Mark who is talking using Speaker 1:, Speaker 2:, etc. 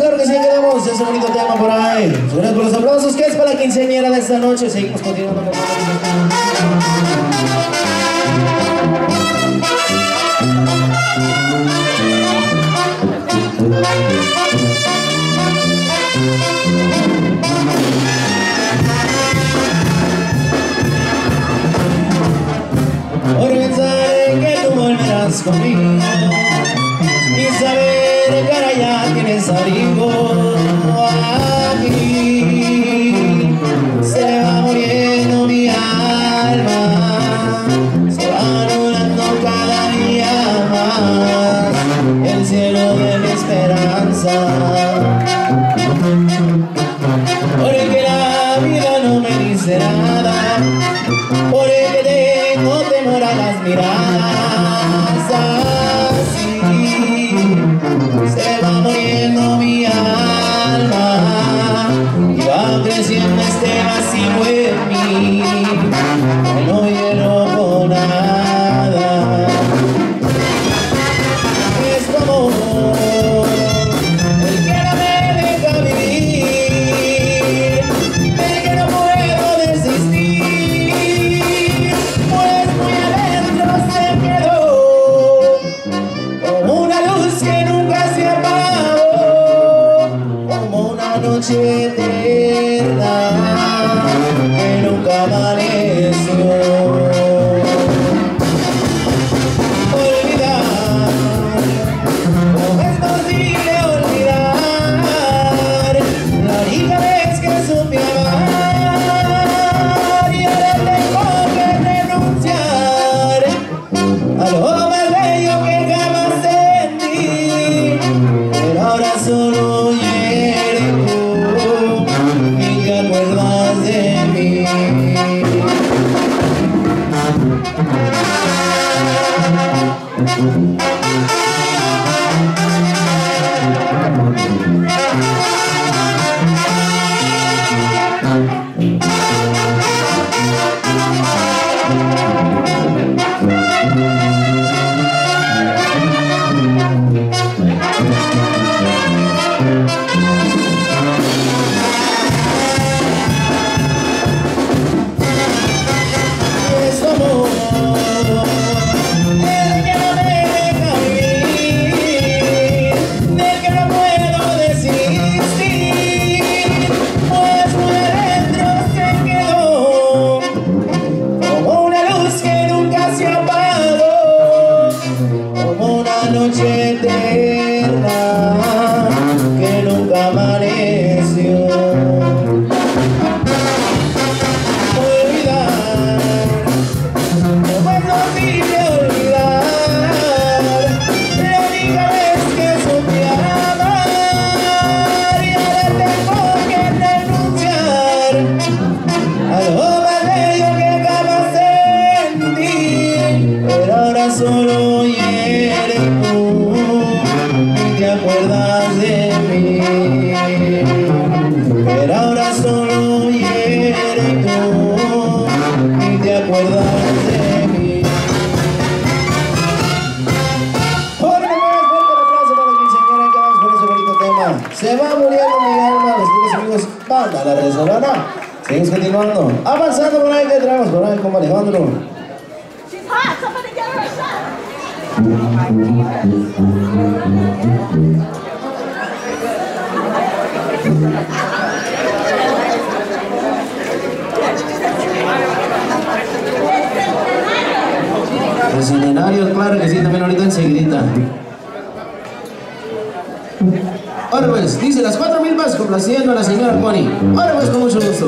Speaker 1: claro que sí, queremos ese bonito tema por ahí. Gracias por los aplausos, que es para la quinceañera de esta noche. Seguimos continuando con por pensar que tú volverás conmigo y saber que ahora ya tienes abrigo. Aquí se va muriendo mi alma, se va anulando cada día más el cielo de mi esperanza, porque la vida no me dice nada, porque tengo temor a las miradas. Así se va muriendo mi alma y va creciendo este vacío en mí, que no lleno con nada. Es tu amor el que no me deja vivir, del que no puedo desistir, pues muy adentro se quedó como una luz que nunca se apagó, como una noche eterna que nunca amaneció. Noche eterna que nunca amaneció. Olvidar, no es posible olvidar la única vez que supe amar, y ahora tengo que renunciar a lo más bello que jamás sentí, pero ahora solo eres tú y te acuerdas de mí, pero ahora solo eres tú y te acuerdas de mí. Jóvenes, fuerte el aplauso para la quinceañera, que vamos con ese bonito tema. Se va muriendo mi alma, los queridos amigos, banda La Resolana. Seguimos continuando, avanzando por ahí, que traemos por ahí con Alejandro.
Speaker 2: She's hot, somebody get her a shot.
Speaker 1: Los escenarios, claro que sí, también ahorita enseguidita. Ahora pues, dice las 4,000 pesos complaciendo a la señora Connie. Ahora pues, con mucho gusto.